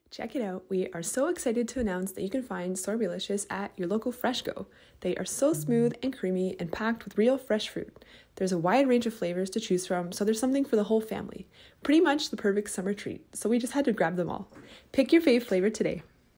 Check it out. We are so excited to announce that you can find Sorbelicious at your local FreshCo. They are so smooth and creamy and packed with real fresh fruit. There's a wide range of flavors to choose from, so there's something for the whole family. Pretty much the perfect summer treat, so we just had to grab them all. Pick your fave flavor today.